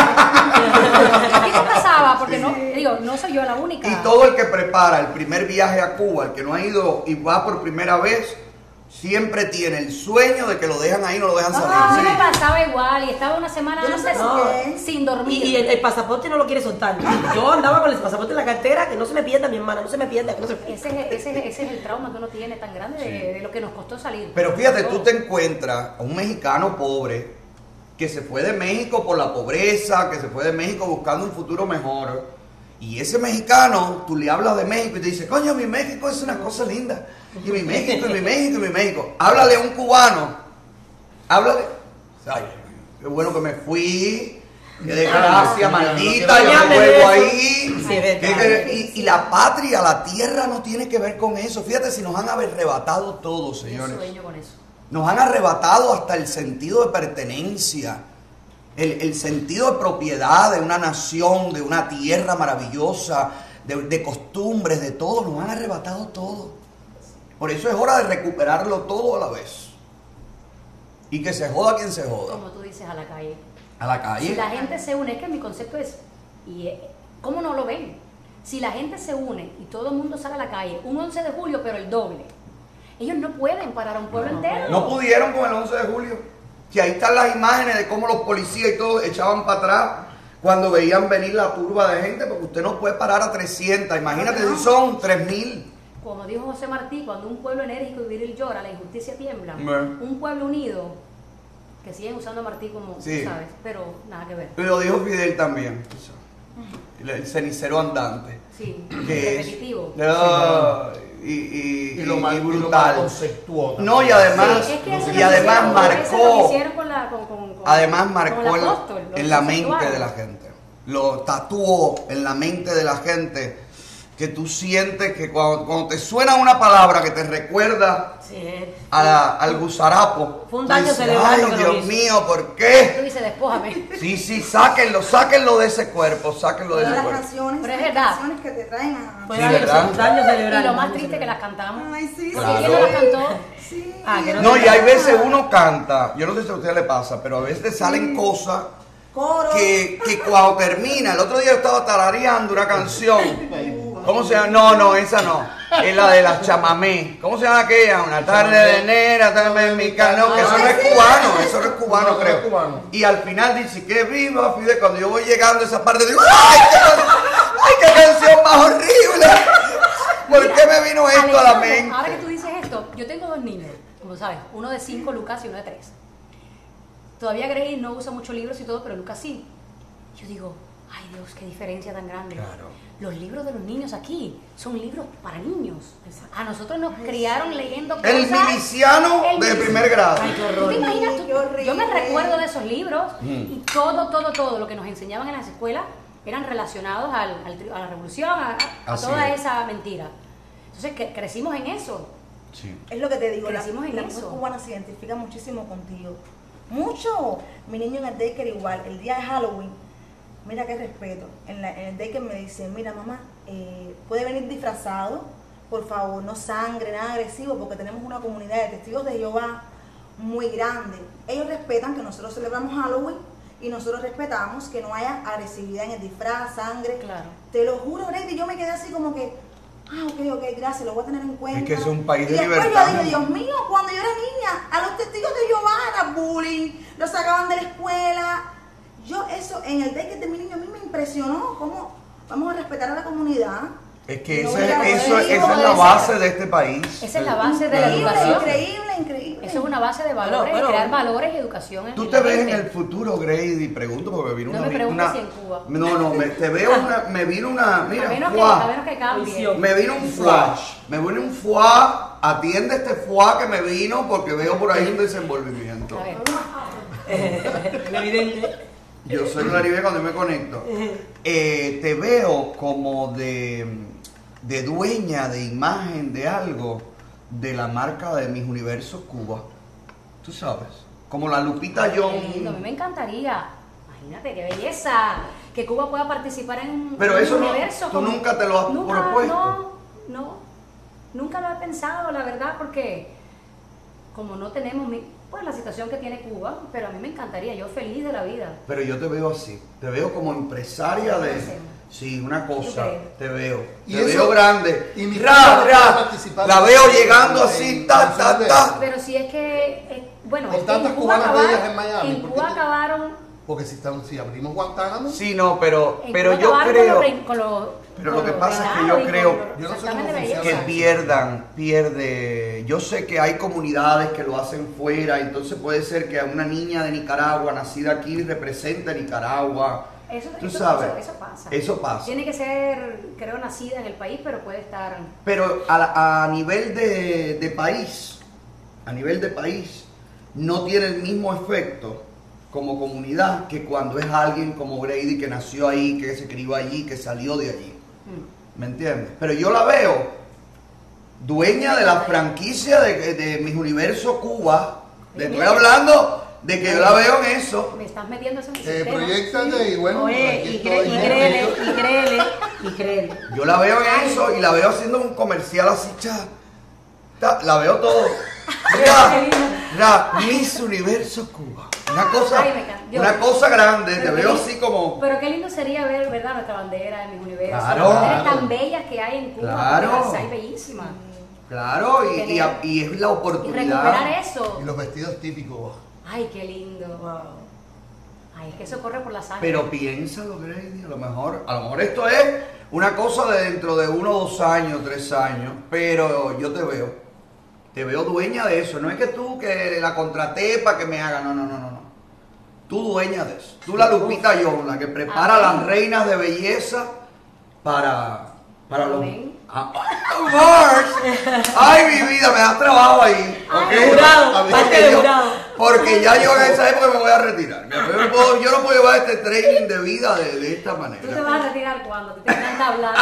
¿A ti te pasaba? Porque no, digo, no soy yo la única. Y todo el que prepara el primer viaje a Cuba, el que no ha ido y va por primera vez, siempre tiene el sueño de que lo dejan ahí, no lo dejan A salir. mí me pasaba igual y estaba una semana Yo no antes sé por qué. sin dormir. Y el pasaporte no lo quiere soltar. Yo andaba con el pasaporte en la cartera, que no se me pierda, mi hermana, no se me pierda, que no se me pierda. Ese es el trauma que uno tiene tan grande de lo que nos costó salir. Pero fíjate, tú te encuentras a un mexicano pobre que se fue de México por la pobreza, que se fue de México buscando un futuro mejor. Y ese mexicano, tú le hablas de México y te dice, coño, mi México es una cosa linda. Y mi México, y mi México, y mi México. Háblale a un cubano. Háblale. Ay, qué bueno que me fui. Qué desgracia, maldita, yo me vuelvo ahí. Sí, es verdad. Y la patria, la tierra no tiene que ver con eso. Fíjate si nos han arrebatado todo, Yo señores. sueño con eso. Nos han arrebatado hasta el sentido de pertenencia, el sentido de propiedad de una nación, de una tierra maravillosa, de costumbres, de todo. Nos han arrebatado todo. Por eso es hora de recuperarlo todo a la vez. Y que se joda quien se joda. Como tú dices, a la calle. A la Si calle. la gente se une, es que mi concepto es, ¿cómo no lo ven? Si la gente se une y todo el mundo sale a la calle, un 11 de julio, pero el doble, ellos no pueden parar a un pueblo entero. No pudieron con el 11 de julio. Que ahí están las imágenes de cómo los policías y todo echaban para atrás cuando veían venir la turba de gente, porque usted no puede parar a 300. Imagínate si son 3000. Como dijo José Martí, cuando un pueblo enérgico y viril llora, la injusticia tiembla. Bueno. Un pueblo unido, que siguen usando a Martí como, Sí. ¿sabes? Pero nada que ver. Lo dijo Fidel también. El cenicero andante. Sí, Que es repetitivo. Y lo más brutal. conceptuoso. No, y además, Sí, es que eso y es lo que además hicieron, eso es lo que marcó, hicieron con además con marcó el apóstol, lo en la mente conceptuaron. de la gente. Lo tatuó en la mente de la gente, que tú sientes que cuando te suena una palabra que te recuerda Sí, al gusarapo, Fue un tú daño dices, cerebral ay, lo que Dios nos hizo". mío, ¿por qué? Tú dices, despójame. Sí, sáquenlo de ese cuerpo, sáquenlo de Todas ese las cuerpo. canciones, Pero es hay verdad. canciones que te traen a... Fue Sí, daño, ¿verdad? daño cerebral. Y lo más daño triste que cerebral. las cantamos. Ay, sí, Porque Claro. ¿quién no las cantó? sí. Ah, que No, y hay veces uno canta, yo no sé si a usted le pasa, pero a veces te salen cosas Coro. que cuando termina, el otro día yo estaba tarareando una canción. ¿Cómo se llama? No, esa no. Es la de las chamamé. ¿Cómo se llama aquella? Una tarde de enero, tarde en mi cano. Que eso no es cubano, eso no es cubano, No, no es creo. cubano. Y al final dice que viva Fidel. Cuando yo voy llegando a esa parte, digo, ¡ay, qué canción más horrible! ¿Por qué me vino esto a la Alejandro, mente? ahora que tú dices esto, yo tengo 2 niños, como sabes, uno de 5, Lucas, y uno de 3. Todavía Grace no usa muchos libros y todo, pero Lucas sí. Yo digo, ay Dios, qué diferencia tan grande. Claro. Los libros de los niños aquí son libros para niños. A nosotros nos criaron leyendo cosas. El miliciano El de milici- primer grado. Ay, qué ¿Tú te horror. imaginas? Qué horrible. Yo me recuerdo de esos libros y todo lo que nos enseñaban en las escuelas eran relacionados a la revolución, a Así toda es. esa mentira. Entonces crecimos en eso. Sí. Es lo que te digo, la Crecimos en mujer eso. cubana se identifica muchísimo contigo. Mucho. Mi niño en el daycare igual, el día de Halloween, mira qué respeto. En el daycare me dicen, mira mamá, puede venir disfrazado, por favor, no sangre, nada agresivo, porque tenemos una comunidad de testigos de Jehová muy grande. Ellos respetan que nosotros celebramos Halloween y nosotros respetamos que no haya agresividad en el disfraz, sangre. Claro. Te lo juro, Brady, yo me quedé así como que, ok, gracias, lo voy a tener en cuenta. Es que es un país de y después libertad. yo dije, Dios mío, cuando yo era niña, a los testigos de Jehová, bullying, los sacaban de la escuela. Yo eso, en el daycare de mi niño, a mí me impresionó cómo vamos a respetar a la comunidad. Es que No, esa es como la debe base ser. de este país. Esa es la base de la Increíble, educación. increíble. Eso es una base de valores, Bueno, crear valores y educación en ¿Tú la te ves en gente. el futuro, Grady? Pregunto porque vino No una... me preguntes si en Cuba. No, te veo me vino una... Mira, a menos ¡fuá! que cambie. Visión. Me vino un flash. Me vino un fuá. Atiende este fuá que me vino porque veo por ahí un desenvolvimiento. A ver, Evidente. Yo soy Claribé cuando me conecto. Te veo como de dueña de imagen de algo de la marca de Mis Universos Cuba. Tú sabes. Como la Lupita qué lindo, a mí John. me encantaría. Imagínate qué belleza que Cuba pueda participar en Pero un eso no, universo. tú nunca te lo has propuesto. No, nunca lo he pensado, la verdad, porque como no tenemos pues la situación que tiene Cuba, pero a mí me encantaría, yo feliz de la vida. Pero yo te veo así. Te veo como empresaria de... Sí, una cosa. creo. Te veo. Y Te eso- veo grande. y mi Ra, hija no puede ra. participar La en- veo llegando así, en ta, ta, canciones ta. Pero si es que, bueno, Con en tantas Cuba cubanas bellas en Miami, en ¿por qué Cuba tú- acabaron, Porque si abrimos Guantánamo, Sí, no, pero en yo Cuba acabaron creo... con los Pero con lo que los pasa es que regalos yo y creo con los yo no sé certámenes cómo de funciona. belleza. que pierde. Yo sé que hay comunidades que lo hacen fuera, entonces puede ser que una niña de Nicaragua, nacida aquí, represente a Nicaragua. Tú sabes, Eso pasa. eso pasa. Tiene que ser, creo, nacida en el país, pero puede estar... Pero a nivel de país, no tiene el mismo efecto como comunidad que cuando es alguien como Grady que nació ahí, que se crió allí, que salió de allí. ¿Me entiendes? Pero yo la veo dueña de la franquicia de Mis Universos Cuba. Le estoy hablando de que yo la veo en eso. Me estás metiendo eso en el sistema. proyectate y bueno, Oye, aquí y estoy. créele. Yo la veo en eso y la veo haciendo un comercial así, la veo todo. Mira, Mis Universos Cuba. Una cosa, Ay, me encanta. una cosa grande, te Pero veo qué así como... Pero qué lindo sería ver, ¿verdad?, nuestra bandera en Mis Universos. Claro. Las banderas tan bellas que hay en Cuba. Claro. Las hay bellísimas. Claro, y Tener- es la Y recuperar oportunidad. eso. Y los vestidos típicos. Ay, qué lindo. Ay, es que eso corre por la sangre. Pero piénsalo, Grady, a lo mejor esto es una cosa de dentro de 1, 2 años, 3 años, pero yo te veo dueña de eso. No es que tú que la contraté para que me haga, no. Tú dueña de eso. Tú la Lupita John, la que prepara Amén. las reinas de belleza para los... Amén. Ay, mi vida, me das trabajo ahí. ¿ok? Jurado, parte de jurado. Porque ya yo en esa época me voy a retirar. Yo no puedo llevar este training de vida de esta ¿Tú te manera. vas a retirar cuando? Te encanta hablar.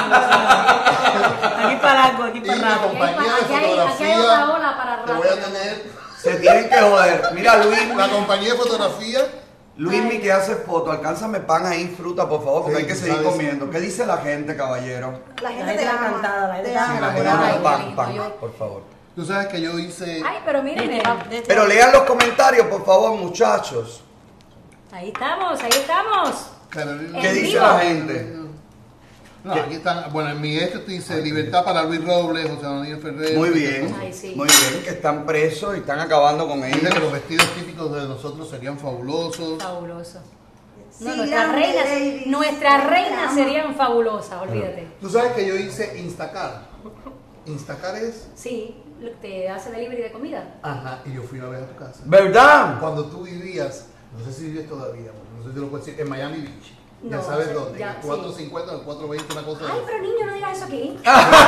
Aquí para algo, aquí Y para la rato. compañía de aquí hay otra fotografía ola para te voy a rato. tener. Se tienen que joder. Mira, La compañía de fotografía. Luismi que hace foto, alcánzame pan ahí, fruta, por favor, porque Sí, hay que tú seguir sabes. comiendo. ¿Qué dice la gente, caballero? La La gente gente te está ama. encantada, la gente Te está ama. Sí, la gente No, Ay, no, qué pan, lindo, pan, yo- por favor. Tú sabes que yo hice. Ay, pero mírenme. Pero lean los comentarios, por favor, muchachos. Ahí estamos. Carolina. ¿Qué En dice vivo. la gente? No, aquí están. Bueno, en mi dice libertad para Luis Robles, José Daniel Ferrer. Muy bien, Ay, sí. muy bien, que están presos y están acabando con Dice que ellos. los vestidos típicos de nosotros serían fabulosos. Fabuloso. Sí, No, nuestras grande, reinas, ladies. nuestras Te reinas amo. serían fabulosas, olvídate. Tú sabes que yo hice Instacar. Instacar es. Sí, te hace delivery de comida. Ajá, y yo fui una vez a tu casa. ¿Verdad? Cuando tú vivías, no sé si vives todavía, no sé si lo puedo decir, en Miami Beach. Ya No, sabes sí, dónde, ya, en el 450 o el 420, una cosa de Ay, eso. pero niño, no digas eso aquí.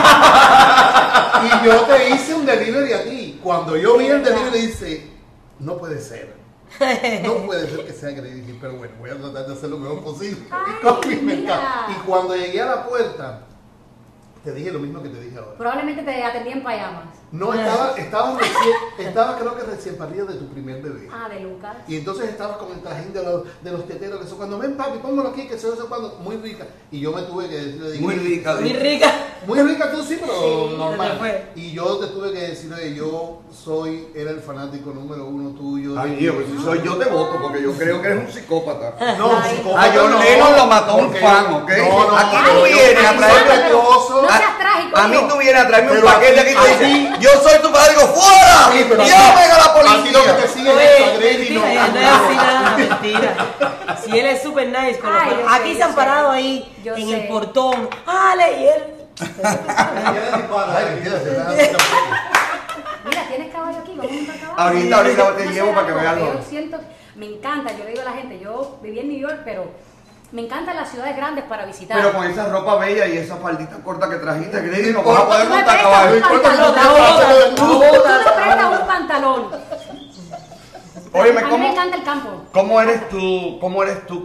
Y yo te hice un delivery a ti. Cuando yo vi el delivery, dice, no puede ser. No puede ser que sea Grady. Dije, pero bueno, voy a tratar de hacer lo mejor posible. Ay, Y cogí mi mira. mercado. Y cuando llegué a la puerta, te dije lo mismo que te dije ahora. Probablemente te atendí en payamas. No, estaba creo que recién parido de tu primer bebé. Ah, de Lucas. Y entonces estabas con el trajín de los teteros, que eso cuando ven papi, póngalo aquí, que eso cuando, muy rica. Y yo me tuve que decirle, Muy rica. Muy rica. muy rica tú sí, pero Sí, normal. se te fue. Y yo te tuve que decir, oye, era el fanático número 1 tuyo. Ay, Dios, pues si soy yo te voto, porque yo creo que eres un psicópata. No, Ay. psicópata A John no, Lennon lo mató un porque fan, yo- ¿ok? No, no, Aquí pero tú yo vienes a fui traer respetuoso. No Ah, seas trágico. mágico. A mí tú vienes a traerme un Pero paquete aquí- aquí y tú dices, aquí- yo soy tu padre, digo, ¡fuera! Sí, pero ¡Llamen a la a ti lo que te policía! sigue es esto, a Grady no. Mentira, no es así nada, mentira. Si él es super nice con los Ay, perros. yo sé, Aquí yo se han sé. parado ahí Yo en sé. el portón. ¡Ale! Y él. Ay, mira, se da- Mira, tienes caballo aquí, vamos a montar caballo. Ahorita te No llevo sé, para que veas yo los- siento, me encanta, yo le digo a la gente, yo viví en New York, pero me encantan las ciudades grandes para visitar. Pero con esa ropa bella y esa faldita corta que trajiste, Grady, no vas a poder Tú me montar prestas caballo. un pantalón, Tú tú me prestas un pantalón. Óyeme, A mí me encanta el campo. ¿Cómo eres tú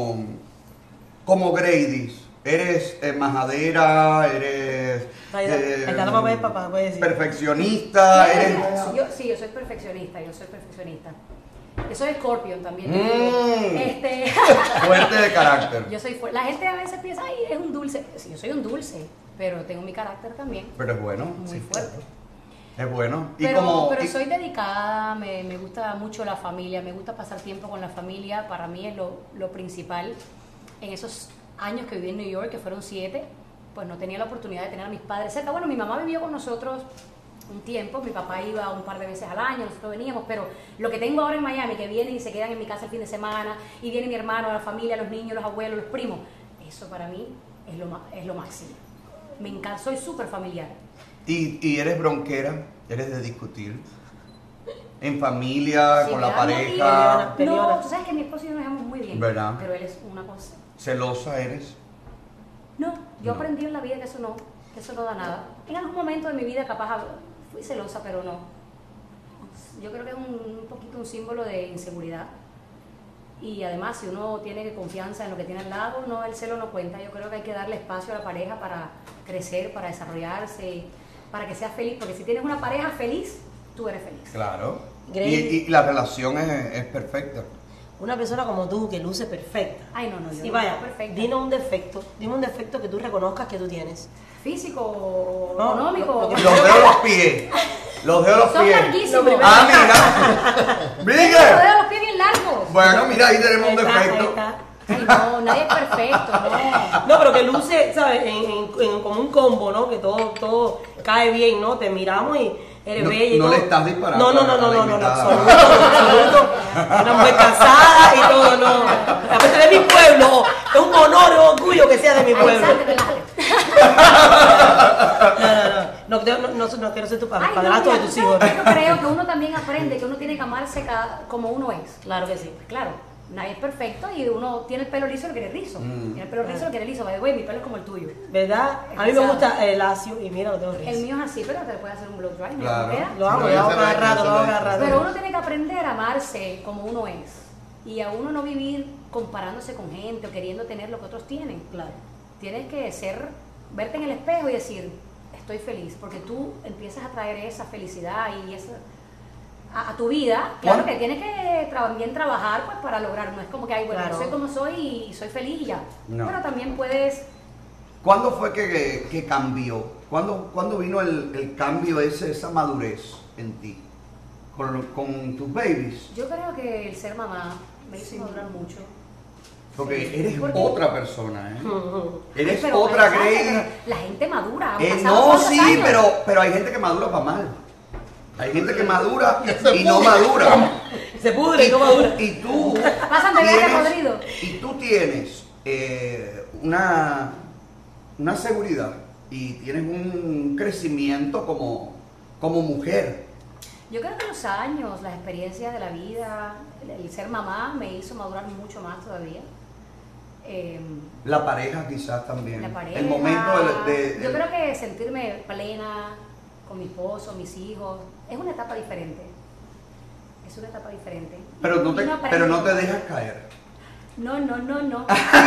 como Grady? ¿Eres majadera? ¿Eres Ahí está la mamá y el papá, puede decir. perfeccionista? ¿Eres Sí, yo soy perfeccionista. Yo soy Scorpion también. te digo. fuerte de carácter? Yo soy la gente a veces piensa, ay, es un dulce. Sí, yo soy un dulce, pero tengo mi carácter también. Pero es bueno. Muy fuerte. Es bueno. Pero y- soy dedicada, me gusta mucho la familia, me gusta pasar tiempo con la familia, para mí es lo principal. En esos años que viví en New York, que fueron 7, pues no tenía la oportunidad de tener a mis padres cerca. Bueno, mi mamá vivió con nosotros un tiempo, mi papá iba un par de veces al año, nosotros veníamos, pero lo que tengo ahora en Miami, que vienen y se quedan en mi casa el fin de semana, y viene mi hermano, la familia, los niños, los abuelos, los primos, eso para mí es lo máximo. Me encanta, soy súper familiar. y eres bronquera, eres de discutir. En familia, Si con me la dan pareja. motivo- Peleona. No, tú sabes que mi esposo y yo nos llevamos muy bien. ¿Verdad? Pero él es una cosa. Celosa eres. No, yo No. aprendí en la vida que eso no da nada. En algún momento de mi vida capaz fui celosa, pero no. Yo creo que es un poquito un símbolo de inseguridad. Y además, si uno tiene confianza en lo que tiene al lado, no, el celo no cuenta. Yo creo que hay que darle espacio a la pareja para crecer, para desarrollarse, para que sea feliz. Porque si tienes una pareja feliz, tú eres feliz. Claro. Grady. Y la relación es perfecta. Una persona como tú que luce perfecta. Ay, no, yo Y no vaya, soy perfecta. dime un defecto que tú reconozcas que tú tienes. Físico, No, económico. lo que- Los dedos los pies. Los dedos los Son pies. larguísimos. Ah, mira. Los Miguel. dedos los pies bien largos. Bueno, mira, ahí tenemos un Ahí está, ahí defecto. está. Ay, no, nadie es perfecto, no. No, pero que luce, ¿sabes? Como un combo, ¿no? Que todo cae bien, ¿no? Te miramos y eres No- bella y no todo. le estás disparando No, no, a no, la no, no, no, invitada. absoluto. Una mujer casada y todo, no. Aparte de mi pueblo, es un honor y un orgullo que sea de mi pueblo. Alexander, relájate. No quiero ser tu Ay, no, padrastro de mira, tus ¿tú hijos. sabes qué? Yo creo que uno también aprende que uno tiene que amarse como uno es. Claro que sí. Claro, nadie es perfecto y uno tiene el pelo liso y lo quiere rizo. Tiene el pelo rizo y lo quiere liso. By the way, mi pelo es como el tuyo. ¿Verdad? A mí me gusta el lacio y mira, lo tengo El rizo. mío es así, pero te puede hacer un blow dry. mira Claro. cómo queda. Lo hago, No, lo hago ese cada no es, rato, lo hago ese no cada es. rato. Pero uno tiene que aprender a amarse como uno es. Y a uno no vivir comparándose con gente o queriendo tener lo que otros tienen. Claro. Tienes que verte en el espejo y decir, estoy feliz, porque tú empiezas a traer esa felicidad y esa a tu vida. Claro que tienes que también trabajar pues para lograrlo. No es como que, ay, bueno, Claro. yo soy como soy y soy feliz y ya. No. Pero también puedes, ¿Cuándo fue que cambió? ¿Cuándo vino el cambio esa madurez en ti? Con tus babies. yo creo que el ser mamá me hizo madurar mucho. Porque Sí. eres Porque- otra persona, ¿eh? Eres Pero, otra Alexander, Grady. pero la gente madura. han pasado No, cuántos sí, años. pero hay gente que madura para mal. Hay gente que madura y no madura. Se pudre y no madura. Y tú Pasan de verde a podrido. y tú tienes una seguridad y tienes un crecimiento como mujer. Yo creo que los años, las experiencias de la vida, el ser mamá me hizo madurar mucho más todavía. La pareja quizás también. La pareja. El momento Yo creo que sentirme plena con mi esposo, mis hijos, es una etapa diferente. Es una etapa diferente. pero no Y uno aprende. pero no te dejas caer. No. No te No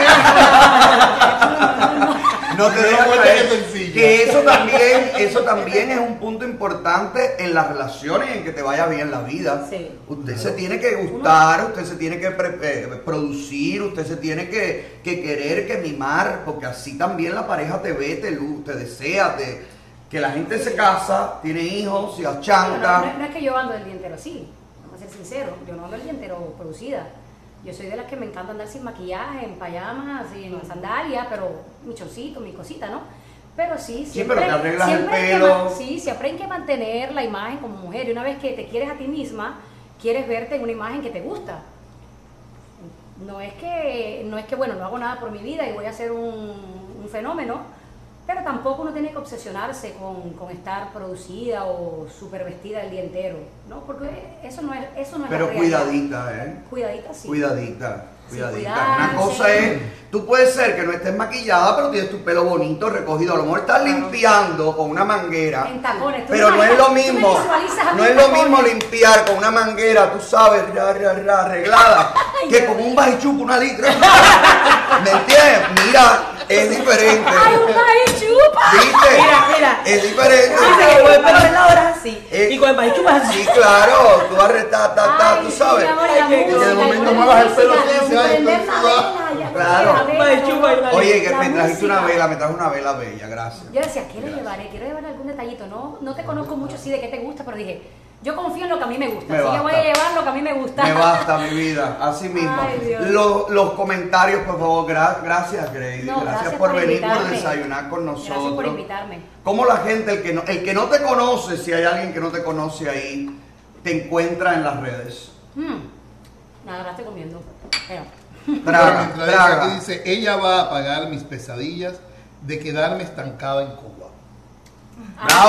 dejas cuenta caer. que sencilla. Que eso también es un punto importante en las relaciones, en que te vaya bien la vida. Sí. Usted se tiene que gustar, usted se tiene que producir, usted se tiene que querer, que mimar, porque así también la pareja te ve, te desea, que la gente se casa, tiene hijos, se Bueno, achanta. no es que yo ando el día entero así, vamos a ser sinceros, yo no ando el día entero producida. Yo soy de las que me encanta andar sin maquillaje, en payamas y en sandalias, pero mi chorcito, mi cosita, ¿no? Pero sí, Sí, pero te arreglas el siempre hay que pelo. sí, siempre hay que mantener la imagen como mujer. Y una vez que te quieres a ti misma, quieres verte en una imagen que te gusta. No es que, bueno, no hago nada por mi vida y voy a ser un fenómeno, pero tampoco uno tiene que obsesionarse con estar producida o súper vestida el día entero, ¿no? Porque eso no es Pero la realidad. cuidadita, ¿eh? Cuidadita, sí. Cuidadita. Sí, Cuidadita. cuidarse. Una cosa es, tú puedes ser que no estés maquillada, pero tienes tu pelo bonito, recogido. A lo mejor estás limpiando con una manguera. En tacones. Tú Pero me no es lo tú me mismo. visualizas a mí No es en lo tacones. mismo limpiar con una manguera, tú sabes, arreglada, que con un bajichupo, una litra. ¿Me entiendes? Mira, es diferente. ¡Ay, un chupa! ¿Viste? Mira. Es diferente. Dice que con el pelo arreglado era así. Y con el bajichupa así. Sí, claro, tú arrestas, Ay, tú sí, sabes. mi amor, y la Ay, que música, de y momento poner muevas el pelo música, así, se va a prender la despertar. vela, ya Claro. la vela, Vale, chupa y una Oye, que la me trajiste una música. vela, me trajo una vela bella, gracias. Yo decía, quiero llevar algún detallito, no te conozco mucho así de qué te gusta, pero dije, yo confío en lo que a mí me gusta, Me así que basta. voy a llevar lo que a mí me gusta. Me basta mi vida, así mismo. Ay, Dios. Los comentarios, por favor, gracias Grady, No, gracias por venir, por invitarme. desayunar con nosotros. Gracias por invitarme. Cómo la gente, el que no te conoce, si hay alguien que no te conoce ahí, te encuentra en las redes. Nada, la estoy comiendo. Traga, Mientras aquí traga. dice, ella va a apagar mis pesadillas de quedarme estancada en Cuba. ¡Bravo!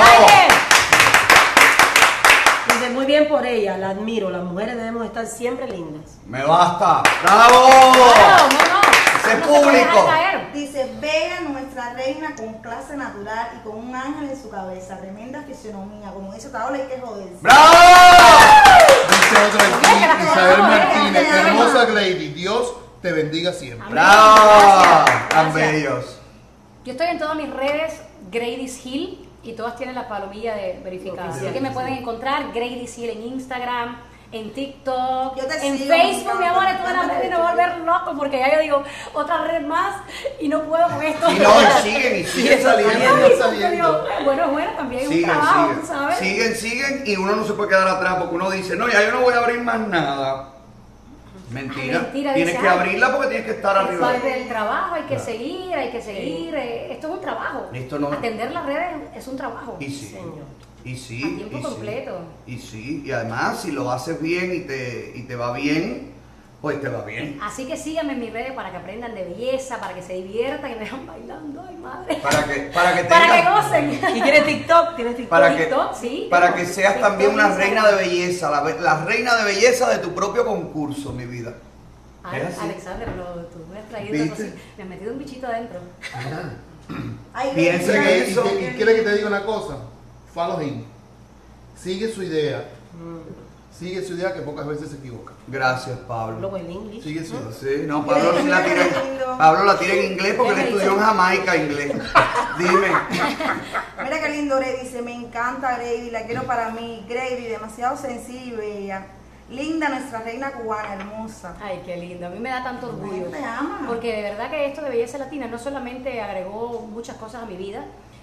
Dice, muy bien por ella, la admiro. Las mujeres debemos estar siempre lindas. Me basta. ¡Bravo! No. Ese No se puede público. dejar caer. Dice, bella nuestra reina con clase natural y con un ángel en su cabeza. Tremenda fisionomía. Como dice Paola, hay que joderse. ¡Bravo! Dice otra aquí, Isabel Martínez, hermosa Grady, Dios te bendiga siempre. ¡Bravo! Gracias, Tan gracias. bellos. Yo estoy en todas mis redes, Grady's Hill, y todas tienen la palomilla de verificada. Así que me pueden encontrar Grady's Hill en Instagram, en TikTok, Yo te en sigo, Facebook, me mi amor, en encanta, todas las me redes, y me encanta. voy a volver loco porque ya yo digo, otra red más y no puedo con esto. Y no, y siguen saliendo. Ay, saliendo. porque digo, bueno, también es un Siguen, trabajo, ¿tú sabes? siguen y uno no se puede quedar atrás porque uno dice, no, ya yo no voy a abrir más nada. Mentira. Ay, mentira, Tienes dice, que ay, abrirla porque tienes que estar Es arriba. parte del trabajo, hay que Claro. seguir, esto es un trabajo. Esto no- Atender las redes es un trabajo. Y sí, Señor. y sí. A tiempo y sí. completo. Y sí, y además si lo haces bien y te va bien, pues te va bien. Así que síganme en mis redes para que aprendan de belleza, para que se diviertan y me vean bailando, ay madre. Para que Para que tengas- gocen. ¿Y tienes TikTok? ¿Tienes TikTok? para que, TikTok, sí, para tengo que seas TikTok, también una Instagram. reina de belleza, la reina de belleza de tu propio concurso, mi vida. Ay, ¿Es así? Alexander, tú me has traído ¿Viste? una cosa- me has metido un bichito adentro. Ay, Piensa Grady, que Y eso- y quiere que te diga una cosa, follow him. Sigue su idea. Sigue su idea que pocas veces se equivoca. Gracias, Pablo. Luego el English. Sigue su idea. Sí, no, Pablo sí la tira Pablo la tira en inglés porque él estudió en Jamaica inglés. Dime. Mira qué lindo Grady, dice, me encanta Grady, la quiero para mí. Grady, demasiado sencilla y bella. Linda nuestra reina cubana, hermosa. Ay, qué lindo, a mí me da tanto orgullo. Te ama. Porque de verdad que esto de belleza latina no solamente agregó muchas cosas a mi vida,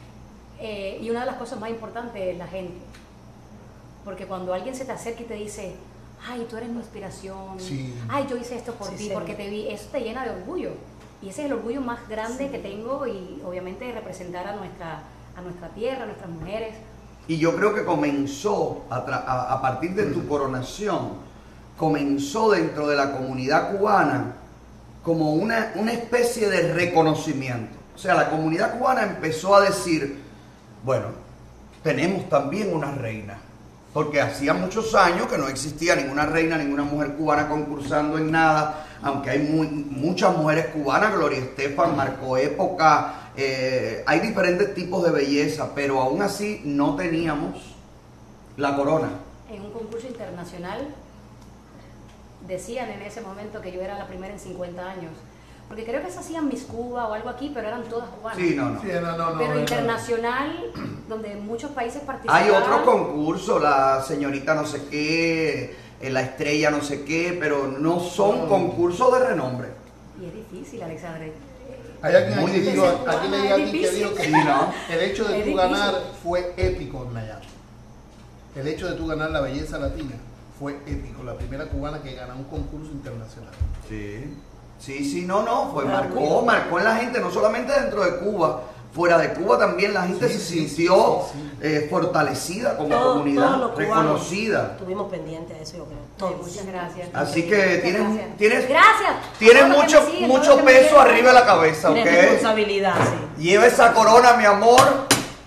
y una de las cosas más importantes es la gente. Porque cuando alguien se te acerca y te dice, ay, tú eres mi inspiración, Sí. ay, yo hice esto por Sí, ti, señor. porque te vi, eso te llena de orgullo. Y ese es el orgullo más grande que tengo y obviamente representar a nuestra tierra, a nuestras mujeres. Y yo creo que comenzó a partir de tu coronación, comenzó dentro de la comunidad cubana como una especie de reconocimiento. O sea, la comunidad cubana empezó a decir, bueno, tenemos también una reina. Porque hacía muchos años que no existía ninguna reina, ninguna mujer cubana concursando en nada, aunque hay muchas mujeres cubanas, Gloria Estefan marcó época, hay diferentes tipos de belleza, pero aún así no teníamos la corona. En un concurso internacional decían en ese momento que yo era la primera en 50 años. Porque creo que se hacían Miss Cuba o algo aquí, pero eran todas cubanas. Sí, no. Sí, no, Pero no. internacional, donde muchos países participaban. Hay otros concursos, la señorita no sé qué, la estrella no sé qué, pero no son concursos de renombre. Y es difícil, Alexandre. Hay alguien Muy aquí, difícil. aquí leí a ti que dijo que Sí, ¿no? el hecho de Es tú difícil. ganar fue épico en Miami. El hecho de tú ganar la belleza latina fue épico. La primera cubana que gana un concurso internacional. Sí, no, fue marcó en la gente, no solamente dentro de Cuba, fuera de Cuba también la gente Sí, se sí, sintió sí. Fortalecida como Todos comunidad, los cubanos reconocida. Estuvimos pendientes de eso, yo creo. Ay, Todos. muchas gracias. Así que Muchas tienes gracias. tienes Todos los que mucho, me siguen, mucho todos los que me peso quieren. arriba de la cabeza, ¿ok? Tienes responsabilidad, sí. Lleva esa corona, mi amor,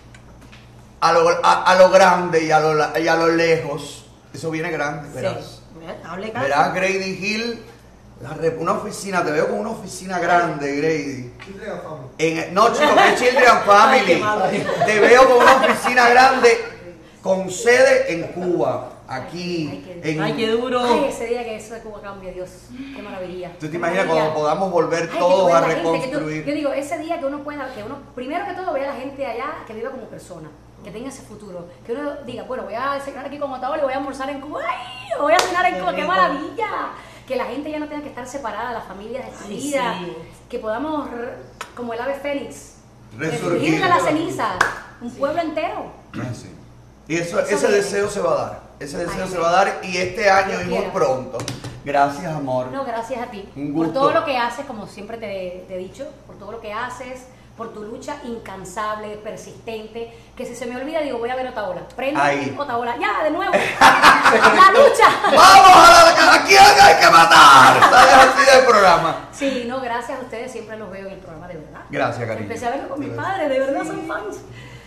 a lo grande y a lo lejos. Eso viene grande, verás. Sí. Hable caso. Verás, Grady Hill, una oficina, te veo con una oficina grande, Grady. No, chico, que es Children and Ay, qué Family. malo. Te veo con una oficina grande con sede en Cuba, aquí. Ay, qué duro. Ay, ese día que eso de Cuba cambie, Dios, qué maravilla. ¿Tú te Qué imaginas maravilla. cuando podamos volver Ay, que todos tú veas a la gente, reconstruir? yo digo, ese día que uno pueda, que uno, primero que todo, vea a la gente allá que viva como persona, que tenga ese futuro, que uno diga, bueno, voy a cenar aquí con Otaola y voy a almorzar en Cuba, ¡ay! Voy a cenar en Cuba, ¡qué maravilla! Que la gente ya no tenga que estar separada, las familias destruidas, sí. que podamos, como el ave fénix, Resurgir. resurgir de la ceniza, un pueblo entero. Ah, sí. Y ese viene. deseo se va a dar. Ese deseo Ay, se va a dar y este año Dios y muy quiera. pronto. Gracias, amor. No, gracias a ti. Un Por gusto. todo lo que haces, como siempre te he dicho, por todo lo que haces, por tu lucha incansable, persistente, que si se me olvida digo, voy a ver Otaola. Prendo Ahí. Otaola, ya, de nuevo. La lucha. ¡Vamos a quién hay que matar! ¿Sabes así del programa? Sí, no, gracias a ustedes, siempre los veo en el programa, de verdad. Gracias, cariño. Empecé a verlo con mis padres, de verdad son fans.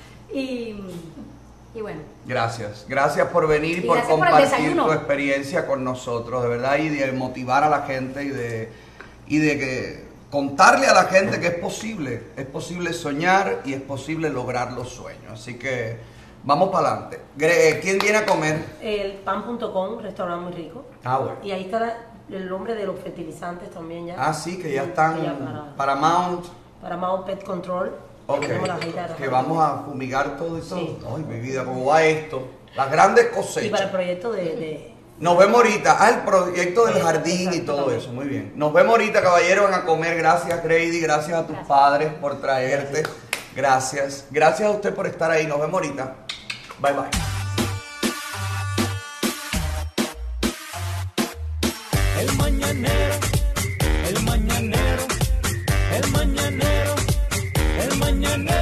Y bueno, Gracias. Gracias por venir y Y por gracias por el compartir desayuno. tu experiencia con nosotros, de verdad, y de motivar a la gente y de que contarle a la gente que es posible soñar y es posible lograr los sueños. Así que vamos para adelante. ¿Quién viene a comer? El pan.com, restaurante muy rico. Ah, bueno. Y ahí está el nombre de los fertilizantes también ya. Ah, sí, que ya están Ya para Mount. para Mount Pet Control. Ok, Tenemos las galletas. que vamos a fumigar todo eso. Sí. Ay, mi vida, ¿cómo va esto? Las grandes Y para el cosechas. proyecto de Nos vemos ahorita. Ah, el proyecto del jardín y Exacto, todo también. eso. Muy bien. Nos vemos ahorita, caballero. Van a comer. Gracias, Grady. Gracias a tus Gracias. padres por traerte. Gracias. Gracias a usted por estar ahí. Nos vemos ahorita. Bye, bye. El mañanero, el mañanero, el mañanero, el mañanero.